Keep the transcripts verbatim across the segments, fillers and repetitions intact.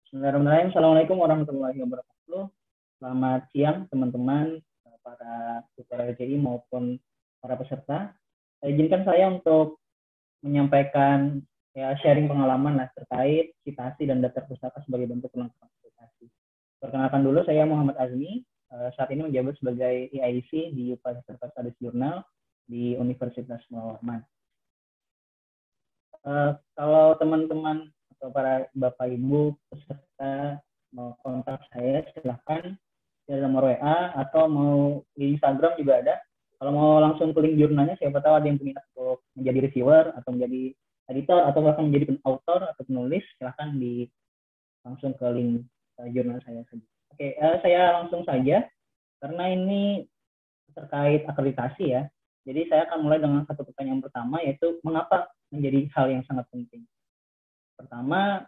Bismillahirrahmanirrahim. Assalamualaikum warahmatullahi wabarakatuh. Selamat siang teman-teman, para siswa L J I maupun para peserta. Izinkan saya untuk menyampaikan ya sharing pengalaman lah terkait citasi dan daftar pustaka sebagai bentuk pelengkap aplikasi. Perkenalkan dulu, saya Muhammad Azmi. Saat ini menjabat sebagai E I C di Fakultas Studies Jurnal di Universitas Muhammad. Uh, kalau teman-teman atau para bapak ibu peserta mau kontak saya, silahkan di nomor W A atau mau di Instagram juga ada. Kalau mau langsung ke link jurnalnya, siapa tahu ada yang minat untuk menjadi reviewer atau menjadi editor atau bahkan menjadi author atau penulis, silahkan di langsung ke link uh, jurnal saya saja. Oke, uh, saya langsung saja karena ini terkait akreditasi ya. Jadi saya akan mulai dengan satu pertanyaan pertama, yaitu mengapa menjadi hal yang sangat penting. Pertama,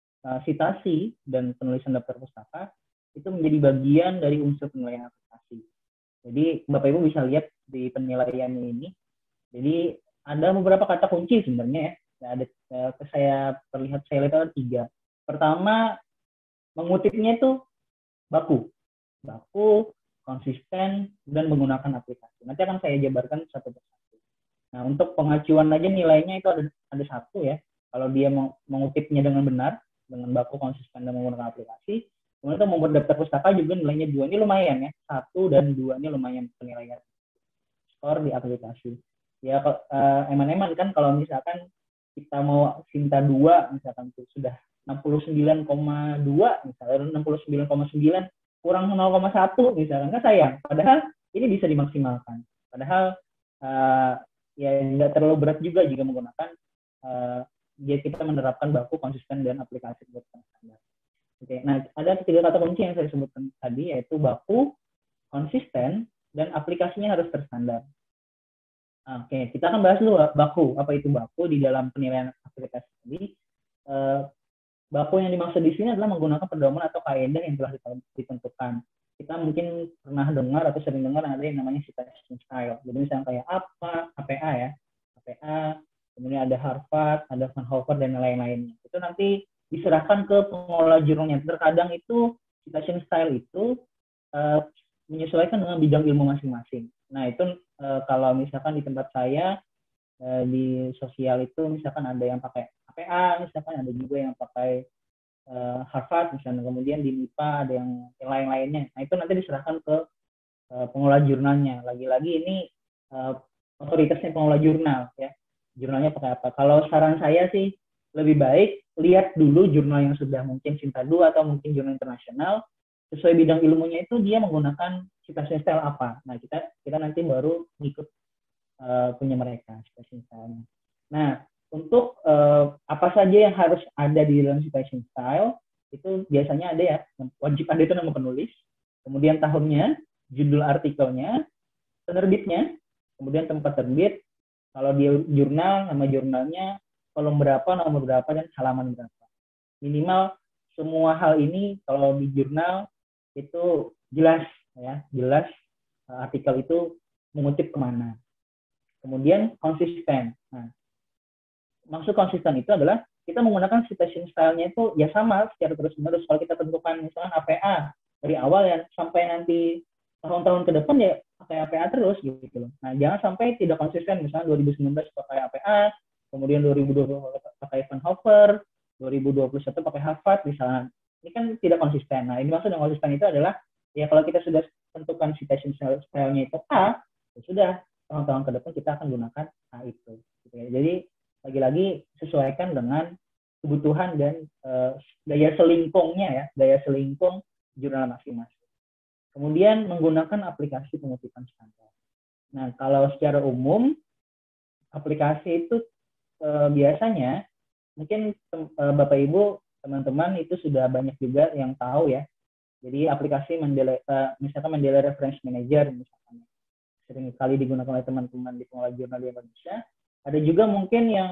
citasi dan penulisan daftar pustaka itu menjadi bagian dari unsur penilaian aplikasi. Jadi Bapak Ibu bisa lihat di penilaian ini. Jadi ada beberapa kata kunci sebenarnya ya. Ada saya perlihat saya lihat ada tiga. Pertama, mengutipnya itu baku, baku, konsisten, dan menggunakan aplikasi. Nanti akan saya jabarkan satu persatu. Nah, untuk pengacuan aja nilainya itu ada ada satu ya. Kalau dia mau mengutipnya dengan benar, dengan baku, konsisten, dan menggunakan aplikasi. Kemudian untuk membuat daftar pustaka juga nilainya dua. Ini lumayan ya. Satu dan dua ini lumayan penilaian skor di aplikasi. Ya, uh, eman-eman kan kalau misalkan kita mau Sinta dua, misalkan itu sudah enam puluh sembilan koma dua, misalnya enam puluh sembilan koma sembilan, kurang nol koma satu misalkan, kan sayang. Padahal ini bisa dimaksimalkan. Padahal uh, ya nggak terlalu berat juga jika menggunakan uh, dia kita menerapkan baku, konsisten, dan aplikasi standar. Oke, nah ada tiga kata kunci yang saya sebutkan tadi, yaitu baku, konsisten, dan aplikasinya harus terstandar. Oke, kita akan bahas dulu baku. Apa itu baku di dalam penilaian aplikasi tadi? Uh, Baku yang dimaksud di sini adalah menggunakan pedoman atau kaidah yang telah ditentukan. Kita mungkin pernah dengar atau sering dengar ada yang namanya citation style. Jadi misalnya kayak apa, A P A ya, A P A, kemudian ada Harvard, ada Van Hofer, dan lain-lainnya. Itu nanti diserahkan ke pengelola jurnalnya. Terkadang itu citation style itu uh, menyesuaikan dengan bidang ilmu masing-masing. Nah itu uh, kalau misalkan di tempat saya uh, di sosial itu misalkan ada yang pakai A P A, misalkan ada juga yang pakai uh, Harvard, misalnya, kemudian di M I P A ada yang, yang lain-lainnya. Nah itu nanti diserahkan ke uh, pengelola jurnalnya. Lagi-lagi ini uh, otoritasnya pengelola jurnal ya. Jurnalnya pakai apa? Kalau saran saya sih lebih baik lihat dulu jurnal yang sudah mungkin Sinta dua atau mungkin jurnal internasional, sesuai bidang ilmunya itu dia menggunakan citation style apa. Nah kita kita nanti baru ngikut uh, punya mereka citation style-nya. Nah untuk uh, apa saja yang harus ada di dalam citation style itu biasanya ada ya, wajib ada itu nama penulis, kemudian tahunnya, judul artikelnya, penerbitnya, kemudian tempat terbit, kalau di jurnal nama jurnalnya, kolom berapa, nomor berapa, dan halaman berapa. Minimal semua hal ini kalau di jurnal itu jelas ya, jelas uh, artikel itu mengutip kemana. Kemudian konsisten. Nah, maksud konsisten itu adalah kita menggunakan citation style-nya itu ya sama secara terus-menerus. Kalau kita tentukan misalnya A P A dari awal ya sampai nanti tahun-tahun ke depan ya pakai A P A terus gitu loh. Nah, jangan sampai tidak konsisten, misalnya dua ribu sembilan belas pakai A P A, kemudian dua ribu dua puluh pakai Van Hofer, dua ribu dua puluh satu pakai Harvard misalnya. Ini kan tidak konsisten. Nah, ini maksud yang konsisten itu adalah ya kalau kita sudah tentukan citation style-nya itu A, ya sudah tahun-tahun ke depan kita akan gunakan A itu. Gitu ya. Jadi lagi-lagi sesuaikan dengan kebutuhan dan uh, daya selingkungnya ya, daya selingkung jurnal masing-masing. Kemudian menggunakan aplikasi pengutipan standar. Nah, kalau secara umum aplikasi itu uh, biasanya mungkin uh, Bapak Ibu teman-teman itu sudah banyak juga yang tahu ya. Jadi aplikasi Mendeley, uh, misalkan Mendeley Reference Manager misalkan sering kali digunakan oleh teman-teman di pengelola jurnal di Indonesia. Ada juga mungkin yang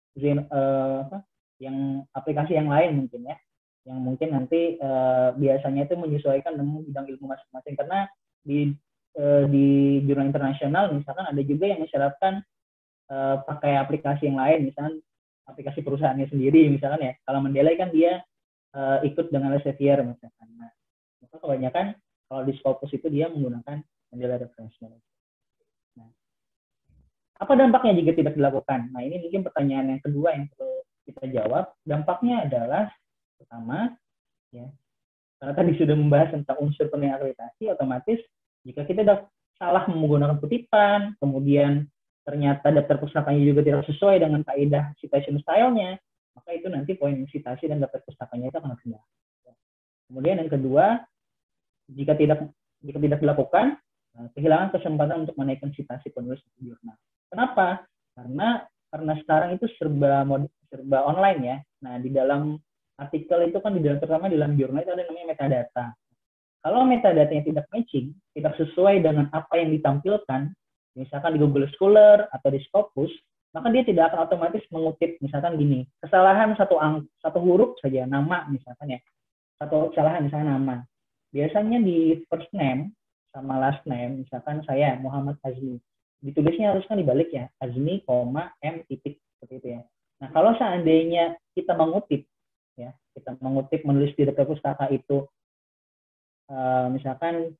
uh, apa, yang aplikasi yang lain mungkin ya, yang mungkin nanti uh, biasanya itu menyesuaikan dengan bidang ilmu masing-masing. Karena di uh, di jurnal internasional misalkan ada juga yang mensyaratkan uh, pakai aplikasi yang lain, misalkan aplikasi perusahaannya sendiri misalkan ya. Kalau Mendeley kan dia uh, ikut dengan Elsevier misalkan. Nah, maka kebanyakan kalau di Scopus itu dia menggunakan Mendeley Reference Manager. Nah, apa dampaknya jika tidak dilakukan? Nah, ini mungkin pertanyaan yang kedua yang perlu kita jawab. Dampaknya adalah pertama, ya, karena tadi sudah membahas tentang unsur penilaian akreditasi, otomatis jika kita sudah salah menggunakan kutipan, kemudian ternyata daftar pustakanya juga tidak sesuai dengan kaidah citation style-nya, maka itu nanti poin citasi dan daftar pustakanya itu akan rendah. Kemudian yang kedua, jika tidak jika tidak dilakukan, kehilangan kesempatan untuk menaikkan citasi penulis di jurnal. Kenapa? Karena karena sekarang itu serba serba online ya. Nah, di dalam artikel itu kan di dalam terutama di dalam jurnal itu ada namanya metadata. Kalau metadatanya tidak matching, tidak sesuai dengan apa yang ditampilkan, misalkan di Google Scholar atau di Scopus, maka dia tidak akan otomatis mengutip misalkan gini, kesalahan satu ang satu huruf saja, nama misalkan ya, satu kesalahan misalnya nama. Biasanya di first name sama last name, misalkan saya Muhammad Azmi, ditulisnya harus kan dibalik ya, Azmi, M titik seperti itu ya. Nah, kalau seandainya kita mengutip ya, kita mengutip menulis di daftar pustaka itu uh, misalkan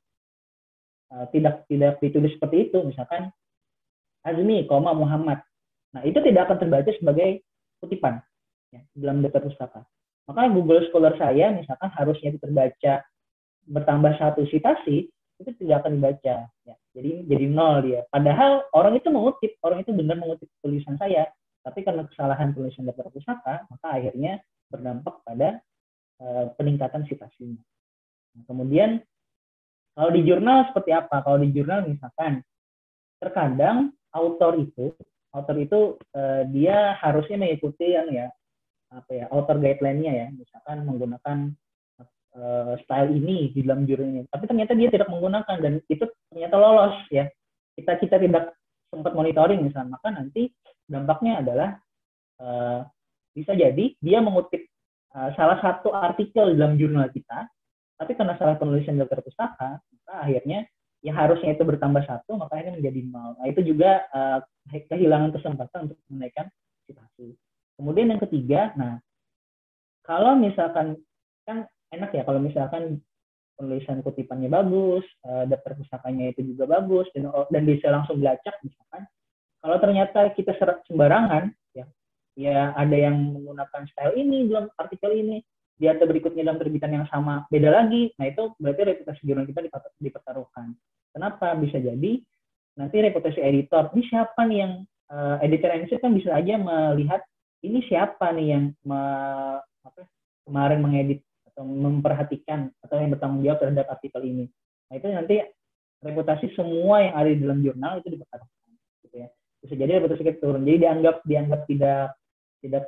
uh, tidak tidak ditulis seperti itu, misalkan Azmi, Muhammad. Nah, itu tidak akan terbaca sebagai kutipan ya, dalam daftar pustaka. Maka Google Scholar saya misalkan harusnya itu terbaca bertambah satu citasi, itu tidak akan dibaca ya. Jadi jadi nol dia. Padahal orang itu mengutip, orang itu benar mengutip tulisan saya, tapi karena kesalahan tulisan daftar pustaka, maka akhirnya berdampak pada uh, peningkatan citasinya. Nah, kemudian kalau di jurnal seperti apa? Kalau di jurnal misalkan terkadang author itu author itu uh, dia harusnya mengikuti yang ya apa ya author guideline-nya ya, misalkan menggunakan uh, style ini di dalam jurnal ini, tapi ternyata dia tidak menggunakan dan itu ternyata lolos ya, kita kita tidak sempat monitoring misalnya, maka nanti dampaknya adalah uh, bisa jadi dia mengutip uh, salah satu artikel dalam jurnal kita, tapi karena salah penulisan daftar pustaka, maka akhirnya yang harusnya itu bertambah satu, maka ini menjadi nol. Nah, itu juga uh, kehilangan kesempatan untuk menaikkan citasi. Kemudian yang ketiga, nah kalau misalkan kan enak ya kalau misalkan penulisan kutipannya bagus, uh, daftar pustakanya itu juga bagus dan, dan bisa langsung dilacak misalkan. Kalau ternyata kita sembarangan, ya, ya ada yang menggunakan style ini dalam artikel ini, di artikel berikutnya dalam terbitan yang sama beda lagi, nah itu berarti reputasi jurnal kita dipertaruhkan. Kenapa? Bisa jadi nanti reputasi editor, ini siapa nih yang uh, editor editor kan bisa aja melihat ini siapa nih yang me, apa, kemarin mengedit atau memperhatikan atau yang bertanggung jawab terhadap artikel ini. Nah itu nanti reputasi semua yang ada di dalam jurnal itu dipertaruhkan, gitu ya. Bisa jadi reputasi kita turun, jadi dianggap dianggap tidak tidak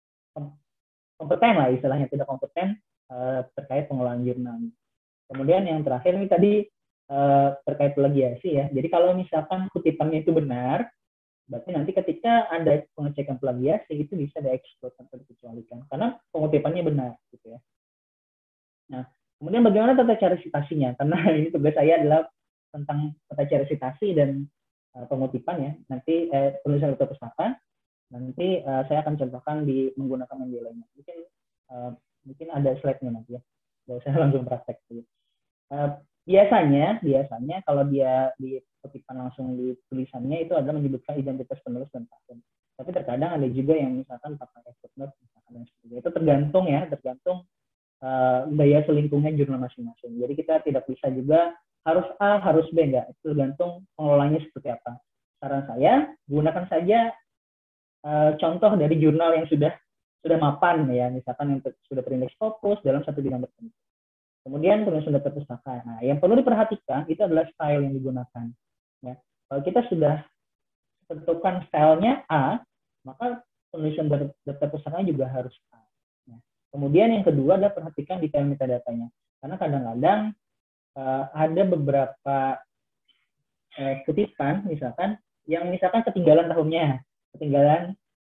kompeten lah istilahnya, tidak kompeten uh, terkait pengelolaan jurnal. Kemudian yang terakhir ini tadi uh, terkait plagiasi ya. Jadi kalau misalkan kutipannya itu benar, berarti nanti ketika ada pengecekan plagiasi itu bisa dieksklud atau dikecualikan karena pengutipannya benar, gitu ya. Nah, kemudian bagaimana tata cara citasinya? Karena ini tugas saya adalah tentang tata cara citasi dan uh, pengutipan ya. Nanti eh, penulisan daftar pustaka. Nanti uh, saya akan contohkan di menggunakan Mendeley. Mungkin uh, mungkin ada slide-nya nanti ya. Jadi saya langsung praktek. Uh, biasanya biasanya kalau dia di kutipan langsung di tulisannya itu adalah menyebutkan identitas penulis dan paten. Tapi terkadang ada juga yang misalkan pakai footnote misalkan dan sebagainya. Itu tergantung ya, tergantung uh, gaya selingkuhnya jurnal masing-masing. Jadi kita tidak bisa juga harus A, harus B enggak. Itu tergantung pengelolanya seperti apa. Saran saya, gunakan saja Uh, contoh dari jurnal yang sudah sudah mapan ya, misalkan yang sudah terindeks Scopus dalam satu bidang tertentu. Kemudian penulisan daftar pustaka. Nah, yang perlu diperhatikan itu adalah style yang digunakan. Ya, kalau kita sudah tentukan stylenya A, maka penulisan daftar pustaka juga harus A. Ya. Kemudian yang kedua adalah perhatikan detail metadatanya, karena kadang-kadang uh, ada beberapa uh, kutipan, misalkan yang misalkan ketinggalan tahunnya. ketinggalan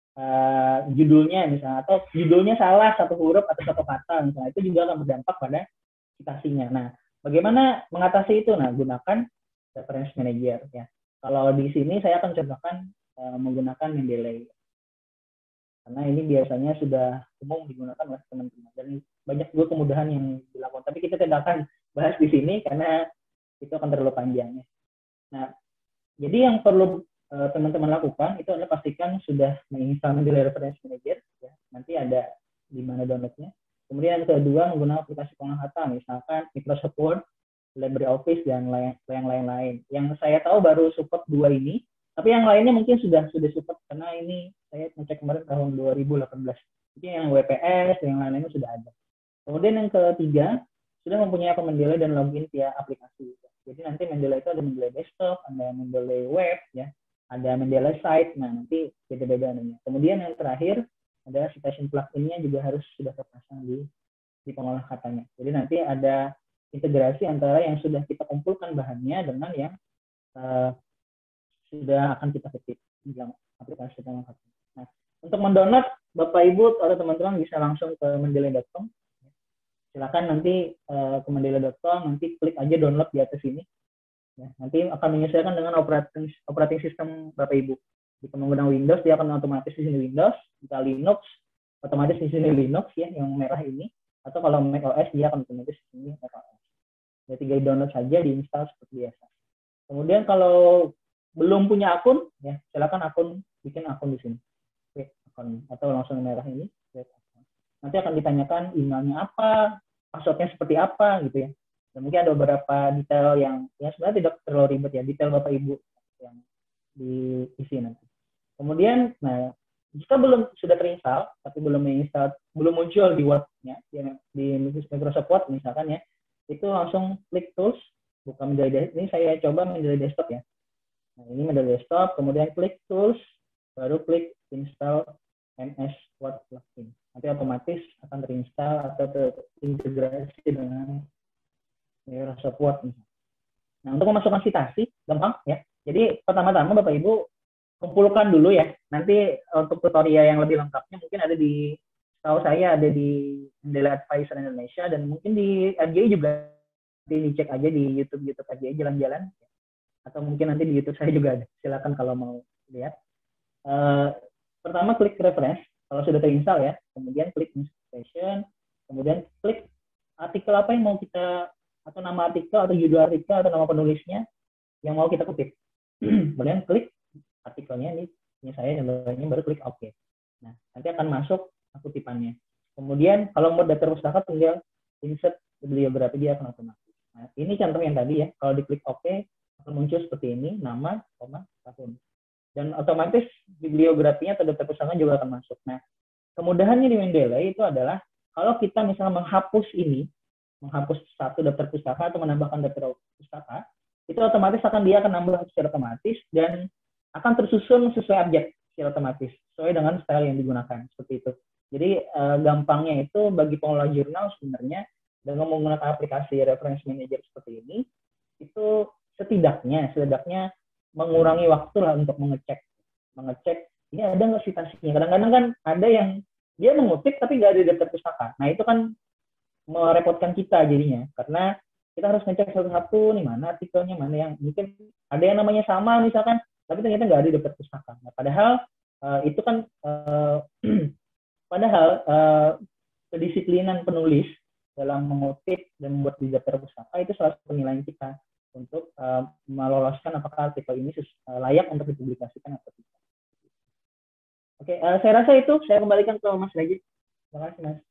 uh, judulnya misalnya, atau judulnya salah satu huruf atau satu kata misalnya, itu juga akan berdampak pada citasinya. Nah, bagaimana mengatasi itu? Nah, gunakan reference manager ya. Kalau di sini saya akan contohkan uh, menggunakan Mendeley. Karena ini biasanya sudah umum digunakan oleh teman-teman dan banyak dua kemudahan yang dilakukan. Tapi kita tidak akan bahas di sini karena itu akan terlalu panjang ya. Nah, jadi yang perlu uh, teman-teman lakukan itu adalah pastikan sudah menginstal Mendeley Reference Manager ya. Nanti ada di mana downloadnya. Kemudian yang kedua menggunakan aplikasi pengolah kata, misalkan Microsoft Word, LibreOffice dan yang lain-lain. Yang saya tahu baru support dua ini, tapi yang lainnya mungkin sudah sudah support karena ini saya ngecek kemarin tahun dua ribu delapan belas. Jadi yang W P S yang lain-lainnya sudah ada. Kemudian yang ketiga sudah mempunyai akun Mendeley dan login via aplikasi. Jadi nanti Mendeley itu ada Mendeley desktop, ada Mendeley web, ya, ada Mendeley site. Nah nanti beda-beda namanya. Kemudian yang terakhir ada citation plugin-nya juga harus sudah terpasang di di pengolah katanya. Jadi nanti ada integrasi antara yang sudah kita kumpulkan bahannya dengan yang uh, sudah akan kita ketik di dalam aplikasi pengolah kata. Nah untuk mendownload Bapak Ibu atau teman-teman bisa langsung ke mendeley dot com. Silakan nanti uh, ke mendeley dot com, nanti klik aja download di atas ini. Ya, nanti akan menyesuaikan dengan operating operating system Bapak Ibu. Jika menggunakan Windows, dia akan otomatis di sini Windows. Jika Linux, otomatis di sini Linux ya, yang merah ini. Atau kalau Mac O S, dia akan otomatis di sini Mac O S. Ya, tinggal download saja, diinstal seperti biasa. Kemudian kalau belum punya akun, ya silakan akun bikin akun di sini. Oke, akun atau langsung merah ini. Nanti akan ditanyakan emailnya apa, passwordnya seperti apa gitu ya. Dan mungkin ada beberapa detail yang ya sebenarnya tidak terlalu ribet ya, detail Bapak Ibu yang diisi nanti. Kemudian, nah jika belum sudah terinstall tapi belum menginstal, belum muncul di Word-nya di Microsoft Word misalkan ya, itu langsung klik tools, buka Mendeley. Ini saya coba Mendeley desktop ya. Nah ini Mendeley desktop, kemudian klik tools, baru klik install M S Word plugin. Nanti otomatis akan terinstall atau terintegrasi dengan Microsoft Word. Nah, untuk memasukkan citasi, gampang ya. Jadi, pertama-tama Bapak Ibu kumpulkan dulu ya. Nanti untuk tutorial yang lebih lengkapnya mungkin ada di, tahu saya ada di Mendeley Advisor Indonesia dan mungkin di R J I juga. Nanti dicek aja di YouTube YouTube R J I jalan-jalan. Atau mungkin nanti di YouTube saya juga ada. Silakan kalau mau lihat. Uh, pertama klik reference. Kalau sudah terinstall ya, kemudian klik installation, kemudian klik artikel apa yang mau kita, atau nama artikel, atau judul artikel, atau nama penulisnya yang mau kita kutip. Kemudian klik artikelnya, ini, ini saya contohnya, baru klik OK. Nah, nanti akan masuk kutipannya. Kemudian kalau mau daftar pustaka, tinggal insert bibliografi, dia akan otomatis. Nah, ini contoh yang tadi ya, kalau diklik OK, akan muncul seperti ini, nama, koma, tahun. Dan otomatis bibliografinya atau daftar pustaka juga akan masuk. Nah, kemudahannya di Mendeley itu adalah kalau kita misalnya menghapus ini, menghapus satu daftar pustaka atau menambahkan daftar pustaka, itu otomatis akan dia akan nambah secara otomatis dan akan tersusun sesuai objek secara otomatis, sesuai dengan style yang digunakan, seperti itu. Jadi eh, gampangnya itu bagi pengelola jurnal sebenarnya dengan menggunakan aplikasi reference manager seperti ini, itu setidaknya, setidaknya mengurangi waktu lah untuk mengecek, mengecek ini ada nggak citasinya. Kadang-kadang kan ada yang dia mengutip tapi nggak ada daftar pustaka. Nah itu kan merepotkan kita jadinya, karena kita harus ngecek satu-satu nih mana artikelnya, mana yang mungkin ada yang namanya sama misalkan, tapi ternyata nggak ada daftar pustaka. Nah, padahal uh, itu kan uh, padahal uh, kedisiplinan penulis dalam mengutip dan membuat di daftar pustaka itu salah satu penilaian kita untuk uh, meloloskan apakah artikel ini uh, layak untuk dipublikasikan atau tidak. Oke, uh, saya rasa itu saya kembalikan ke Mas Regi. Terima kasih Mas.